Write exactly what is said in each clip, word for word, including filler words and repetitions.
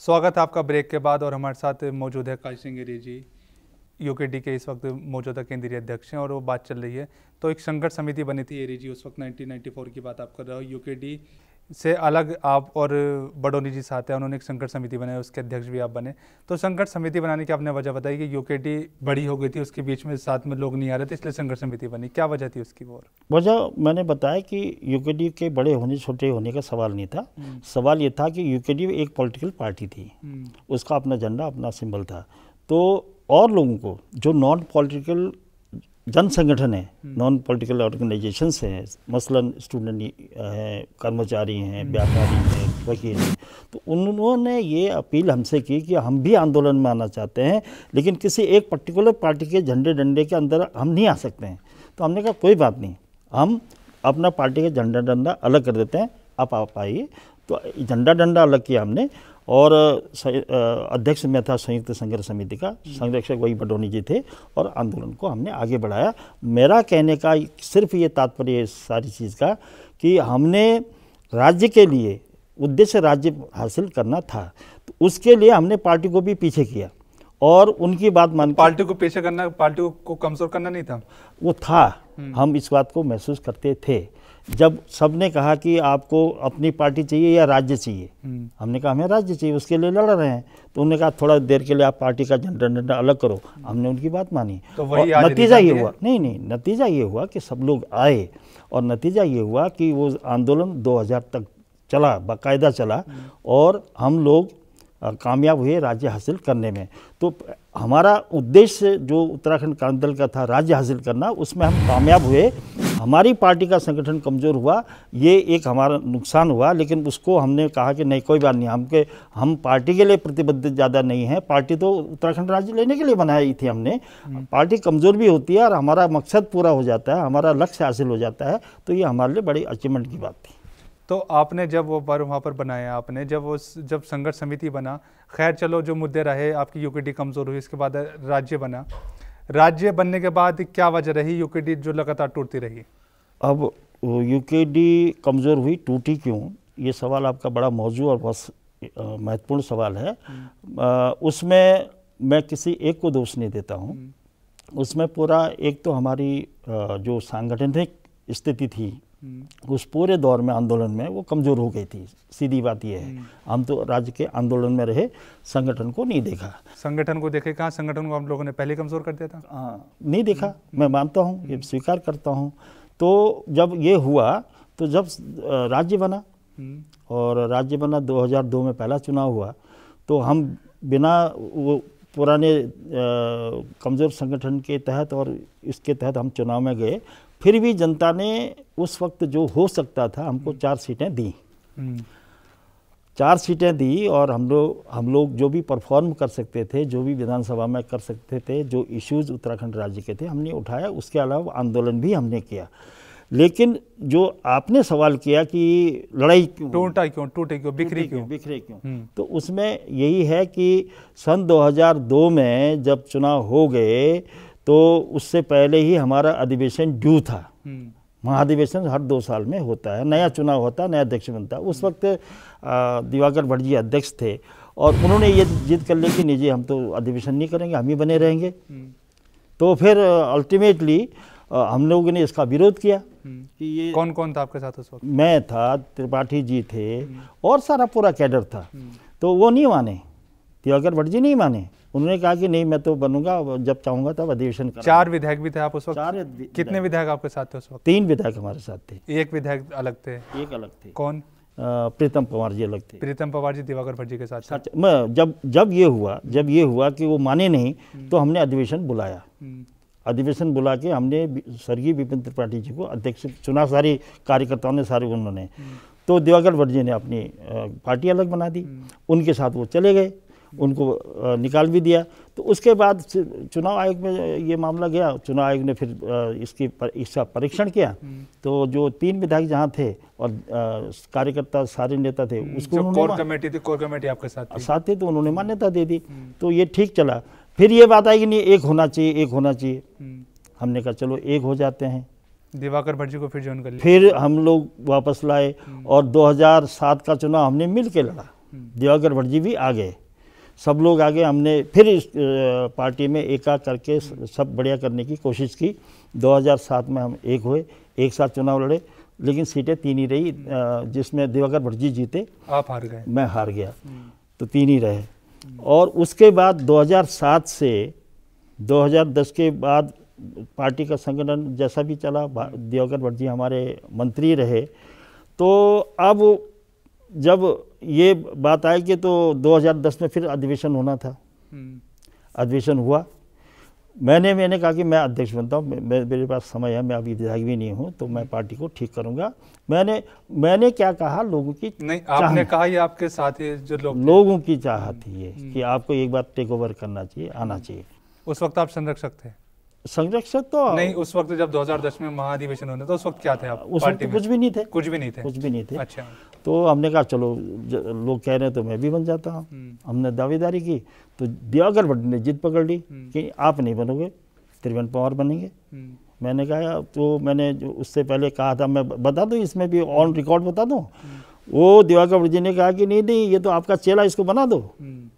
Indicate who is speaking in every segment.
Speaker 1: स्वागत है आपका ब्रेक के बाद। और हमारे साथ मौजूद है काशी सिंह airy जी, यूकेडी के इस वक्त मौजूदा केंद्रीय अध्यक्ष हैं। और वो बात चल रही है तो एक संघर्ष समिति बनी थी airy जी, उस वक्त नाइनटीन नाइंटी फोर की बात आप कर रहे हो। यूकेडी से अलग आप और बडोनी जी साथ हैं, उन्होंने एक संघर्ष समिति बनाई, उसके अध्यक्ष भी आप बने। तो संघर्ष समिति बनाने की आपने वजह बताई कि यूकेडी बड़ी हो गई थी, उसके बीच में साथ में लोग नहीं आ रहे थे, इसलिए संघर्ष समिति बनी। क्या वजह थी उसकी? वो
Speaker 2: वजह मैंने बताया कि यूकेडी के बड़े होने छोटे होने का सवाल नहीं था। सवाल ये था कि यूकेडी एक पॉलिटिकल पार्टी थी, उसका अपना झंडा अपना सिंबल था। तो और लोगों को जो नॉन पॉलिटिकल जन संगठन है, नॉन पॉलिटिकल ऑर्गेनाइजेशंस हैं, मसलन स्टूडेंट हैं, कर्मचारी हैं, व्यापारी हैं, वकील हैं, तो उन्होंने ये अपील हमसे की कि हम भी आंदोलन में आना चाहते हैं, लेकिन किसी एक पर्टिकुलर पार्टी के झंडे डंडे के अंदर हम नहीं आ सकते हैं। तो हमने कहा कोई बात नहीं, हम अपना पार्टी का झंडा डंडा अलग कर देते हैं, आप आप आइए। तो झंडा डंडा अलग किया हमने, और अध्यक्ष में था संयुक्त संघर्ष समिति का, संरक्षक वही बडोनी जी थे, और आंदोलन को हमने आगे बढ़ाया। मेरा कहने का सिर्फ ये तात्पर्य है सारी चीज़ का कि हमने राज्य के लिए उद्देश्य राज्य हासिल करना था, तो उसके लिए हमने पार्टी को भी पीछे किया और उनकी बात मान।
Speaker 1: पार्टी को पीछे करना, पार्टी को कमजोर करना नहीं था,
Speaker 2: वो था। हम इस बात को महसूस करते थे जब सबने कहा कि आपको अपनी पार्टी चाहिए या राज्य चाहिए। हमने कहा हमें राज्य चाहिए, उसके लिए लड़ रहे हैं। तो उन्होंने कहा थोड़ा देर के लिए आप पार्टी का झंडा डंडा अलग करो। हमने उनकी बात मानी।
Speaker 1: तो वही
Speaker 2: नतीजा ये हुआ, नहीं नहीं नतीजा ये हुआ कि सब लोग आए, और नतीजा ये हुआ कि वो आंदोलन दो हज़ार तक चला, बाकायदा चला, और हम लोग कामयाब हुए राज्य हासिल करने में। तो हमारा उद्देश्य जो उत्तराखंड क्रांति दल का था राज्य हासिल करना, उसमें हम कामयाब हुए। हमारी पार्टी का संगठन कमज़ोर हुआ, ये एक हमारा नुकसान हुआ, लेकिन उसको हमने कहा कि नहीं कोई बात नहीं, हमके हम पार्टी के लिए प्रतिबद्ध ज़्यादा नहीं है। पार्टी तो उत्तराखंड राज्य लेने के लिए बनाई थी हमने। पार्टी कमज़ोर भी होती है और हमारा मकसद पूरा हो जाता है, हमारा लक्ष्य हासिल हो जाता है, तो ये हमारे लिए बड़ी अचीवमेंट की बात थी।
Speaker 1: तो आपने जब वो बार वहाँ पर बनाया, आपने जब वो जब संघर्ष समिति बना, खैर चलो जो मुद्दे रहे, आपकी यूकेडी कमज़ोर हुई, इसके बाद राज्य बना। राज्य बनने के बाद क्या वजह रही यूकेडी जो लगातार टूटती रही?
Speaker 2: अब यूकेडी कमज़ोर हुई, टूटी क्यों, ये सवाल आपका बड़ा मौजू और बहुत महत्वपूर्ण सवाल है। आ, उसमें मैं किसी एक को दोष नहीं देता हूँ। उसमें पूरा एक तो हमारी आ, जो सांगठनिक स्थिति थी उस पूरे दौर में आंदोलन में वो कमज़ोर हो गई थी। सीधी बात ये है, हम तो राज्य के आंदोलन में रहे, संगठन को नहीं देखा।
Speaker 1: संगठन को देखे कहाँ? संगठन को हम लोगों ने पहले कमज़ोर कर दिया था।
Speaker 2: हाँ, नहीं देखा, मैं मानता हूँ, ये स्वीकार करता हूँ। तो जब ये हुआ, तो जब राज्य बना, और राज्य बना दो हज़ार दो में पहला चुनाव हुआ, तो हम बिना वो पुराने कमज़ोर संगठन के तहत और इसके तहत हम चुनाव में गए। फिर भी जनता ने उस वक्त जो हो सकता था हमको चार सीटें दी, चार सीटें दी, और हम लोग हम लोग जो भी परफॉर्म कर सकते थे, जो भी विधानसभा में कर सकते थे, जो इश्यूज उत्तराखंड राज्य के थे, हमने उठाया। उसके अलावा आंदोलन भी हमने किया। लेकिन जो आपने सवाल किया कि लड़ाई क्यों
Speaker 1: टूटा, क्यों टूटे, क्यों बिखरी, क्यों
Speaker 2: बिखरे क्यों, तो उसमें यही है कि सन दो हज़ार दो में जब चुनाव हो गए, तो उससे पहले ही हमारा अधिवेशन ड्यू था। महाधिवेशन हर दो साल में होता है, नया चुनाव होता है, नया अध्यक्ष बनता है। उस वक्त दिवाकर भट्ट जी अध्यक्ष थे, और उन्होंने ये जिद कर ली कि नहीं जी हम तो अधिवेशन नहीं करेंगे, हम ही बने रहेंगे। तो फिर अल्टीमेटली हम लोगों ने इसका विरोध किया कि ये
Speaker 1: कौन कौन था आपके साथ उस वक्त?
Speaker 2: मैं था, त्रिपाठी जी थे, और सारा पूरा कैडर था। तो वो नहीं माने, दिवाकर भट्ट जी नहीं माने। उन्होंने कहा कि नहीं मैं तो बनूंगा, जब चाहूंगा तब अधिवेशन करूंगा।
Speaker 1: चार विधायक भी थे आप उस वक्त?
Speaker 2: चार।
Speaker 1: कितने विधायक आपके साथ थे उस वक्त?
Speaker 2: तीन विधायक हमारे साथ थे।
Speaker 1: एक विधायक अलग थे?
Speaker 2: एक अलग थे।
Speaker 1: कौन?
Speaker 2: प्रीतम पवार जी अलग थे।
Speaker 1: प्रीतम पवार जी दिवाकर भट्ट जी के साथ थे।
Speaker 2: मैं जब जब ये हुआ जब ये हुआ कि वो माने नहीं, तो हमने अधिवेशन बुलाया। अधिवेशन बुला के हमने स्वर्गीय विपिन त्रिपाठी जी को अध्यक्ष चुना, सारी कार्यकर्ताओं ने, सारे उन्होंने। तो दिवाकर भट्ट जी ने अपनी पार्टी अलग बना दी, उनके साथ वो चले गए, उनको निकाल भी दिया। तो उसके बाद चुनाव आयोग में ये मामला गया, चुनाव आयोग ने फिर इसकी पर, इसका परीक्षण किया। तो जो तीन विधायक जहाँ थे और कार्यकर्ता सारे नेता थे, उसको
Speaker 1: कोर कमेटी थी, कोर कमेटी आपके साथ
Speaker 2: साथ थे, तो उन्होंने मान्यता दे दी। तो ये ठीक चला। फिर ये बात आई कि नहीं एक होना चाहिए, एक होना चाहिए। हमने कहा चलो एक हो जाते हैं।
Speaker 1: दिवाकर भट्ट जी को फिर ज्वाइन कर लिया।
Speaker 2: फिर हम लोग वापस लाए, और दो हज़ार सात का चुनाव हमने मिल के लड़ा। दिवाकर भट्ट जी भी आ गए, सब लोग आ गए। हमने फिर इस पार्टी में एका करके सब बढ़िया करने की कोशिश की। दो हज़ार सात में हम एक हुए, एक साथ चुनाव लड़े, लेकिन सीटें तीन ही रही, जिसमें दिवाकर भट्ट जी जीते,
Speaker 1: आप हार गए,
Speaker 2: मैं हार गया, तो तीन ही रहे। और उसके बाद दो हज़ार सात से दो हज़ार दस के बाद पार्टी का संगठन जैसा भी चला, दिवाकर भट्ट जी हमारे मंत्री रहे। तो अब जब ये बात आई कि तो दो हज़ार दस में फिर अधिवेशन होना था, अधिवेशन हुआ। मैंने मैंने कहा कि मैं अध्यक्ष बनता हूँ, मेरे पास समय है, मैं अभी विधायक भी नहीं हूँ, तो मैं पार्टी को ठीक करूँगा। मैंने मैंने क्या कहा, लोगों की
Speaker 1: नहीं, आपने कहा ये आपके साथी जो लोग
Speaker 2: लोगों की चाहत थी ये कि आपको एक बार टेक ओवर करना चाहिए, आना चाहिए।
Speaker 1: उस वक्त आप संरक्षक थे?
Speaker 2: संरक्षक तो
Speaker 1: नहीं, उस वक्त जब दो हज़ार दस में महाधिवेशन होना था, उस वक्त क्या थे आप?
Speaker 2: उस वक्त कुछ भी नहीं थे,
Speaker 1: कुछ भी नहीं थे,
Speaker 2: कुछ भी नहीं थे।
Speaker 1: अच्छा।
Speaker 2: तो हमने कहा चलो लोग कह रहे हैं तो मैं भी बन जाता हूँ। हमने दावेदारी की, तो दिवाकर भट्ट ने जिद पकड़ ली कि आप नहीं बनोगे, त्रिवेंद्र पवार बनेंगे। मैंने कहा, तो मैंने जो उससे पहले कहा था, मैं बता दूं, इसमें भी ऑन रिकॉर्ड बता दूं, वो दिवाकर भट्ट जी ने कहा कि नहीं नहीं, ये तो आपका चेला, इसको बना दो।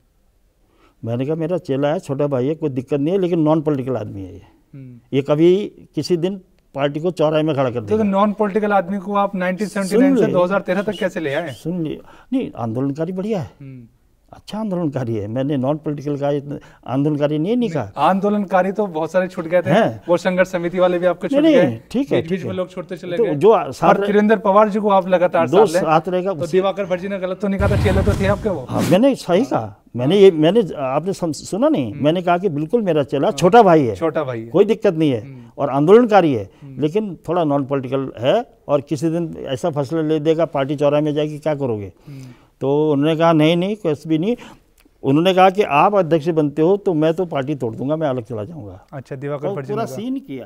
Speaker 2: मैंने कहा मेरा चेला है, छोटा भाई है, कोई दिक्कत नहीं है, लेकिन नॉन पॉलिटिकल आदमी है ये ये कभी किसी दिन पार्टी को चौराहे में खड़ा कर देगा।
Speaker 1: तो नॉन पॉलिटिकल आदमी को आप उन्नीस सौ उन्यासी से दो हज़ार तेरह तक कैसे ले आए?
Speaker 2: सुन लिए, नहीं आंदोलनकारी बढ़िया है, अच्छा आंदोलनकारी है। मैंने नॉन पॉलिटिकल का आंदोलनकारी नहीं नहीं कहा।
Speaker 1: आंदोलनकारी तो बहुत सारे छूट गए थे, वो संघर्ष समिति वाले भी आपके छूट गए,
Speaker 2: ठीक है,
Speaker 1: बीच में लोग छूटते चले गए।
Speaker 2: जो
Speaker 1: त्रिवेंद्र पवार जी को आप लगातार
Speaker 2: दो साथ रहेगा,
Speaker 1: तो दिवाकर भट्ट जी ने गलत तो नहीं कहा था, चेले तो थे आपके वो?
Speaker 2: हाँ, मैंने सही कहा। मैंने ये मैंने आपने सुना नहीं, मैंने कहा कि बिल्कुल मेरा चेला छोटा भाई है,
Speaker 1: छोटा भाई है,
Speaker 2: कोई दिक्कत नहीं है, और आंदोलनकारी है, लेकिन थोड़ा नॉन पॉलिटिकल है, और किसी दिन ऐसा फैसला ले देगा, पार्टी चौराहे में जाएगी, क्या करोगे? तो उन्होंने कहा नहीं नहीं, कुछ भी नहीं। उन्होंने कहा कि आप अध्यक्ष बनते हो तो मैं तो पार्टी तोड़ दूंगा, मैं अलग चला जाऊंगा।
Speaker 1: अच्छा, दिवाकर भट्ट जी
Speaker 2: पूरा सीन किया।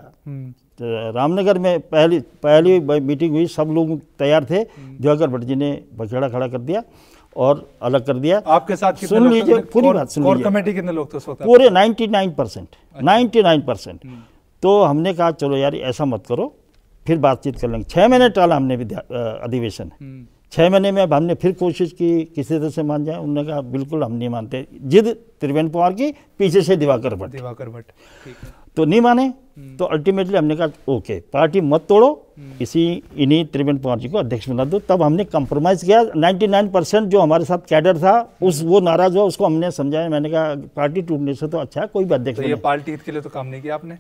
Speaker 2: तो रामनगर में पहली पहली मीटिंग हुई, सब लोग तैयार थे, दिवाकर भट्ट जी ने बखेड़ा खड़ा कर दिया और अलग कर दिया।
Speaker 1: आपके साथ कितने
Speaker 2: सुन
Speaker 1: लोग
Speaker 2: लीजिए, पूरी बात सुन लीजिए।
Speaker 1: कोर कमेटी कितने लोग थे उस वक्त?
Speaker 2: पूरे निन्यानवे परसेंट निन्यानवे परसेंट। तो हमने कहा चलो यार ऐसा मत करो, फिर बातचीत कर लेंगे। छः महीने टाला हमने अधिवेशन, छः महीने में अब हमने फिर कोशिश की किसी तरह से मान जाए। उन्होंने कहा बिल्कुल हम नहीं मानते, जिद त्रिवेंद्र पवार की, पीछे से दिवाकर भट्ट
Speaker 1: दिवाकर भट्ट
Speaker 2: तो नहीं माने। तो अल्टीमेटली हमने कहा ओके, पार्टी मत तोड़ो, इसी इन्हीं त्रिवेंद्र पवार जी को अध्यक्ष बना दो। तब हमने कंप्रोमाइज़ किया। निन्यानवे परसेंट जो हमारे साथ कैडर था उस वो नाराज हुआ, उसको हमने समझाया। मैंने कहा पार्टी टूटने से तो अच्छा है कोई भी अध्यक्ष।
Speaker 1: तो ये पार्टी हित के लिए तो काम नहीं किया आपने?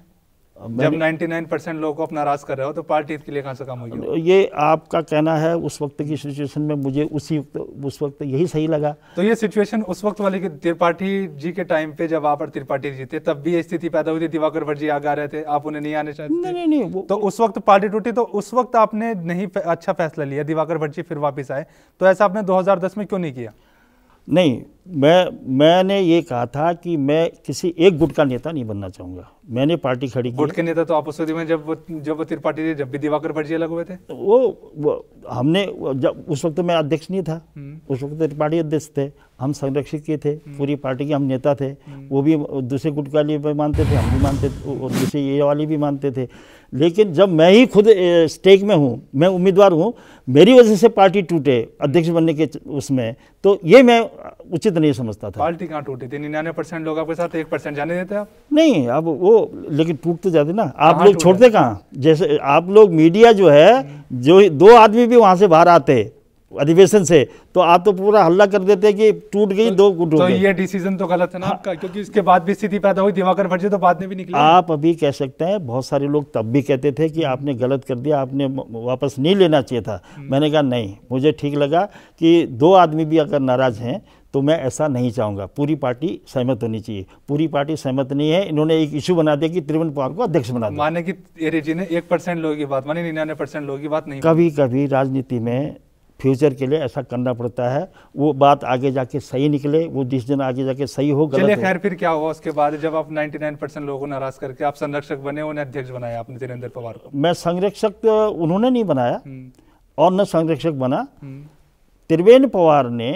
Speaker 1: जब निन्यानवे परसेंट लोगों को आप नाराज कर रहे हो तो पार्टी हित के लिए कहाँ से काम होगी?
Speaker 2: ये आपका कहना है। उस वक्त की सिचुएशन में मुझे उसी उस वक्त यही सही लगा।
Speaker 1: तो ये सिचुएशन उस वक्त वाली त्रिपाठी जी के टाइम पे जब आप और त्रिपाठी जी थे तब भी ये स्थिति पैदा हुई थी, दिवाकर भट्ट जी आगे आ रहे थे, आप उन्हें नहीं आने चाहते?
Speaker 2: नहीं नहीं नहीं,
Speaker 1: तो उस वक्त पार्टी टूटी, तो उस वक्त आपने नहीं अच्छा फैसला लिया, दिवाकर भट्ट जी फिर वापिस आए, तो ऐसा आपने दो हजार दस में क्यों नहीं किया?
Speaker 2: नहीं, मैं मैंने ये कहा था कि मैं किसी एक गुट का नेता नहीं बनना चाहूँगा। मैंने पार्टी खड़ी की।
Speaker 1: गुट के नेता तो आप उस में जब वो जब वो त्रिपाठी थे, जब भी दिवाकर भट्ट जी अलग हुए थे,
Speaker 2: वो, वो हमने जब उस वक्त मैं अध्यक्ष नहीं था, उस वक्त त्रिपाठी अध्यक्ष थे, हम संरक्षक के थे, पूरी पार्टी के हम नेता थे। वो भी दूसरे गुट वाले भी मानते थे, हम भी मानते थे, और दूसरे ये वाली भी मानते थे। लेकिन जब मैं ही खुद स्टेक में हूँ, मैं उम्मीदवार हूँ, मेरी वजह से पार्टी टूटे अध्यक्ष बनने के उसमें, तो ये मैं उचित नहीं समझता था।
Speaker 1: पार्टी कहाँ टूटी थी? निन्यानवे परसेंट लोग आपके साथ, एक परसेंट जाने देते आप?
Speaker 2: नहीं, अब वो लेकिन टूट तो जाते ना। आप लोग छोड़ते कहाँ? जैसे आप लोग मीडिया जो है, जो दो आदमी भी वहाँ से बाहर आते अधिवेशन से, तो आप तो पूरा हल्ला कर देते कि टूट गई,
Speaker 1: तो,
Speaker 2: दो गुट हो
Speaker 1: तो
Speaker 2: गए।
Speaker 1: ये डिसीजन तो गलत है ना आपका, क्योंकि इसके बाद भी स्थिति पैदा हुई, दिवाकर भट्ट जी तो बाद में भी निकले।
Speaker 2: आप अभी कह सकते हैं, बहुत सारे लोग तब भी कहते थे कि आपने गलत कर दिया, आपने वापस नहीं लेना चाहिए था। मैंने कहा नहीं, मुझे ठीक लगा कि दो आदमी भी अगर नाराज हैं तो मैं ऐसा नहीं चाहूँगा। पूरी पार्टी सहमत होनी चाहिए। पूरी पार्टी सहमत नहीं है। इन्होंने एक इशू बना दिया कि त्रिवेंद्र पवार को अध्यक्ष बना दिया।
Speaker 1: माने कि एरी जी ने एक परसेंट लोगों की बात मानी, निन्यानवे परसेंट लोगों की बात नहीं।
Speaker 2: कभी कभी राजनीति में फ्यूचर के लिए ऐसा करना पड़ता है। वो बात आगे जाके सही निकले, वो डिसीजन आगे जाके सही हो, गलत
Speaker 1: चलिए
Speaker 2: हो।
Speaker 1: खैर, फिर क्या हुआ उसके बाद जब आप निन्यानवे परसेंट लोगों को नाराज करके आप संरक्षक बने, उन्हें अध्यक्ष बनाया आपने त्रिवेंद्र पवार को?
Speaker 2: मैं संरक्षक उन्होंने नहीं बनाया और न संरक्षक बना। त्रिवेंद्र पवार ने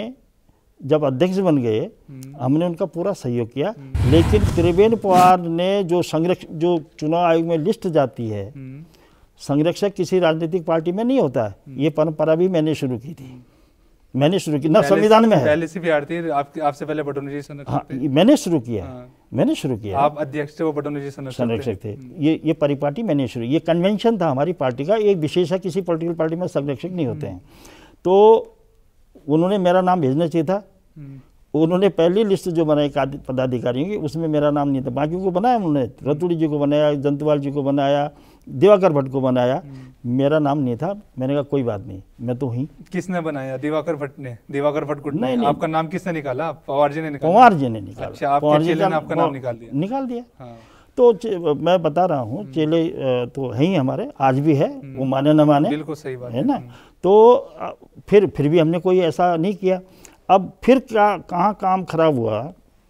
Speaker 2: जब अध्यक्ष बन गए, हमने उनका पूरा सहयोग किया। लेकिन त्रिवेंद्र पवार ने जो संरक्षक जो चुनाव आयोग में लिस्ट जाती है, संरक्षक किसी राजनीतिक पार्टी में नहीं होता है। ये परंपरा भी मैंने शुरू की थी। मैंने शुरू की ना, संविधान में है।
Speaker 1: पहले से भी आरती आपके आपसे पहले बटोनी जी संरक्षक
Speaker 2: हाँ,
Speaker 1: थे।
Speaker 2: मैंने शुरू किया।
Speaker 1: हाँ।
Speaker 2: मैंने शुरू किया।
Speaker 1: आप अध्यक्ष थे, वो बटोनी जी संरक्षक
Speaker 2: संरक्षक थे। ये ये परिपाटी मैंने शुरू, ये कन्वेंशन था हमारी पार्टी का। एक विशेष है, किसी पॉलिटिकल पार्टी में संरक्षक नहीं होते हैं। तो उन्होंने मेरा नाम भेजना चाहिए था। उन्होंने पहली लिस्ट जो बनाई पदाधिकारियों की, उसमें मेरा नाम नहीं था। बाकी को बनाया उन्होंने, रतुड़ी जी को बनाया, जंतवाल जी को बनाया, दिवाकर भट्ट को बनाया, मेरा नाम नहीं था। मैंने कहा कोई बात नहीं, मैं तो ही।
Speaker 1: किसने बनाया? दिवाकर भट्ट ने? दिवाकर भट्ट गुट
Speaker 2: नहीं,
Speaker 1: ने?
Speaker 2: नहीं।
Speaker 1: आपका नाम किसने निकाला? पवार जी ने निकाला?
Speaker 2: पवार जी ने निकाला।
Speaker 1: अच्छा, आपके चेले ने आपका नाम निकाल दिया?
Speaker 2: निकाल दिया।
Speaker 1: हाँ।
Speaker 2: तो मैं बता रहा हूँ, चेले तो है ही हमारे, आज भी है, वो माने न माने,
Speaker 1: बिल्कुल सही बात
Speaker 2: है ना। तो फिर फिर भी हमने कोई ऐसा नहीं किया। अब फिर क्या, कहाँ काम खराब हुआ,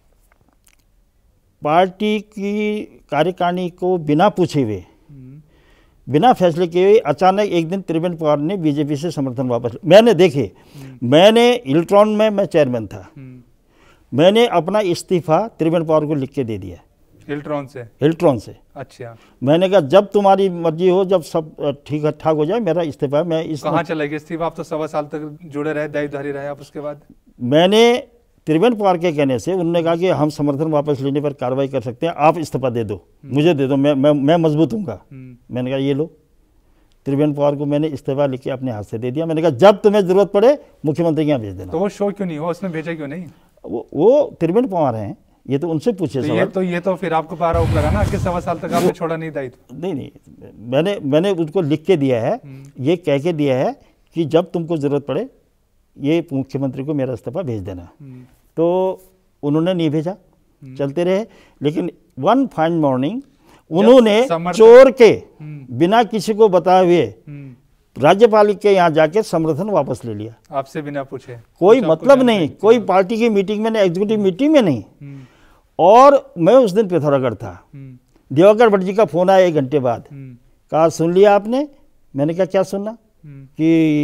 Speaker 2: पार्टी की कार्यकारिणी को बिना पूछे हुए, बिना फैसले किए हुए अचानक एक दिन त्रिवेंद्र पवार ने बीजेपी से समर्थन वापस। मैंने देखे, मैंने इलेक्ट्रॉन में मैं चेयरमैन था, मैंने अपना इस्तीफा त्रिवेंद्र पवार को लिख के दे दिया।
Speaker 1: इलेक्ट्रॉन से? इलेक्ट्रॉन
Speaker 2: से।
Speaker 1: अच्छा।
Speaker 2: मैंने कहा जब तुम्हारी मर्जी हो, जब सब ठीक ठाक हो जाए, मेरा इस्तीफा मैं इस।
Speaker 1: कहाँ चला गया इस्तीफा? आप तो सवा साल तक जुड़े रहे, दायित्वधारी रहे आप उसके बाद।
Speaker 2: मैंने त्रिवेंद्र पवार के कहने से, उन्होंने कहा कि हम समर्थन वापस लेने पर कार्रवाई कर सकते हैं, आप इस्तीफा दे दो, मुझे दे दो, मैं मैं मैं मजबूत हूँगा। मैंने कहा ये लो, त्रिवेंद्र पवार को मैंने इस्तीफा लिख के अपने हाथ से दे दिया। मैंने कहा जब तुम्हें जरूरत पड़े मुख्यमंत्री के यहाँ भेज देना।
Speaker 1: तो वो शो क्यों नहीं हुआ, उसने भेजा क्यों नहीं?
Speaker 2: वो वो त्रिवेंद्र पवार हैं, ये तो उनसे पूछे
Speaker 1: तो
Speaker 2: सवाल।
Speaker 1: ये तो ये तो फिर आपको पारा उप लगा ना कि सवा साल तक आपने छोड़ा नहीं दायित्व।
Speaker 2: नहीं नहीं, मैंने मैंने उनको लिख के दिया है, ये कह के दिया है कि जब तुमको जरूरत पड़े ये मुख्यमंत्री को मेरा इस्तीफा भेज देना। तो उन्होंने नहीं भेजा, चलते रहे। लेकिन वन फाइन मॉर्निंग उन्होंने चोर के बिना किसी को बताए हुए राज्यपाल के यहाँ जाके समर्थन वापस ले लिया,
Speaker 1: आपसे बिना पूछे।
Speaker 2: कोई मतलब नहीं, कोई पार्टी की मीटिंग में नहीं, एग्जीक्यूटिव मीटिंग में नहीं। और मैं उस दिन पिथौरागढ़ था। दिवाकर भट्ट जी का फोन आया एक घंटे बाद, कहा सुन लिया आपने? मैंने कहा क्या सुनना? कि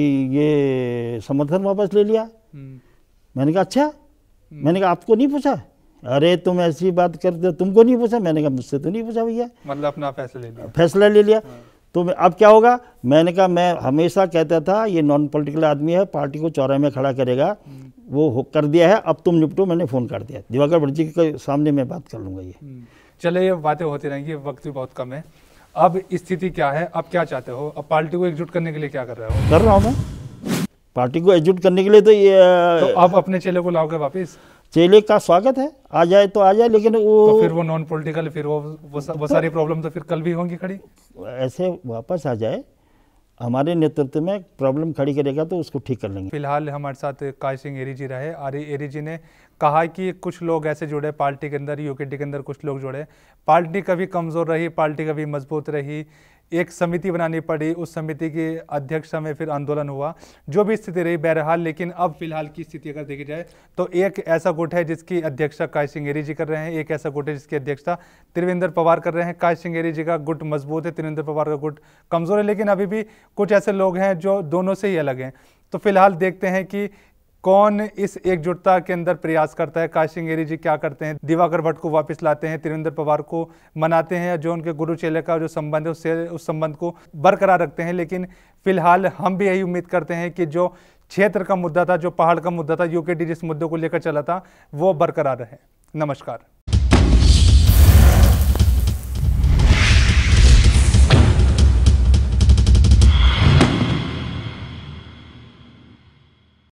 Speaker 2: ये समर्थन वापस ले लिया। मैंने कहा अच्छा। मैंने कहा आपको नहीं पूछा? अरे तुम ऐसी बात करते हो, तुमको नहीं पूछा? मैंने कहा मुझसे तो नहीं पूछा भैया।
Speaker 1: मतलब अपना फैसला ले लिया? फैसला
Speaker 2: ले लिया। तो अब क्या होगा? मैंने कहा मैं हमेशा कहता था ये नॉन पॉलिटिकल आदमी है, पार्टी को चौराहे में खड़ा करेगा, वो कर दिया है, अब तुम निपटो। मैंने फ़ोन कर दिया, दिवाकर भट्ट जी के सामने मैं बात कर लूँगा। ये
Speaker 1: चले, ये बातें होती रहेंगी, वक्त भी बहुत कम है। अब स्थिति क्या है, अब क्या चाहते हो? अब पार्टी को एकजुट करने के लिए क्या कर रहे हो?
Speaker 2: कर रहा हूँ मैं पार्टी को एकजुट करने के लिए। तो ये
Speaker 1: तो अब अपने चेले को लाओगे वापस?
Speaker 2: चेले का स्वागत है, आ जाए तो आ जाए, लेकिन वो
Speaker 1: तो फिर वो नॉन पॉलिटिकल, फिर वो वो, सा, वो सारी प्रॉब्लम तो फिर कल भी होंगी खड़ी।
Speaker 2: ऐसे वापस आ जाए, हमारे नेतृत्व में प्रॉब्लम खड़ी करेगा तो उसको ठीक कर लेंगे।
Speaker 1: फिलहाल हमारे साथ काशी सिंह ऐरी जी रहे। ऐरी जी ने कहा कि कुछ लोग ऐसे जुड़े पार्टी के अंदर, यूकेडी के अंदर कुछ लोग जुड़े, पार्टी कभी कमज़ोर रही, पार्टी कभी मजबूत रही, एक समिति बनानी पड़ी, उस समिति के अध्यक्ष में फिर आंदोलन हुआ, जो भी स्थिति रही बहरहाल। लेकिन अब फिलहाल की स्थिति अगर देखी जाए तो एक ऐसा गुट है जिसकी अध्यक्षता काशी सिंह ऐरी जी कर रहे हैं, एक ऐसा गुट है जिसकी अध्यक्षता त्रिवेंद्र पवार कर रहे हैं। काशी सिंह ऐरी जी का गुट मजबूत है, त्रिवेंद्र पवार का गुट कमज़ोर है, लेकिन अभी भी कुछ ऐसे लोग हैं जो दोनों से ही अलग हैं। तो फिलहाल देखते हैं कि कौन इस एकजुटता के अंदर प्रयास करता है। काशी सिंह ऐरी जी क्या करते हैं? दिवाकर भट्ट को वापस लाते हैं, त्रिवेंद्र पवार को मनाते हैं, जो उनके गुरु चेले का जो संबंध है उससे उस संबंध को बरकरार रखते हैं। लेकिन फिलहाल हम भी यही उम्मीद करते हैं कि जो क्षेत्र का मुद्दा था, जो पहाड़ का मुद्दा था, यूकेडी जिस मुद्दे को लेकर चला था, वो बरकरार रहे। नमस्कार।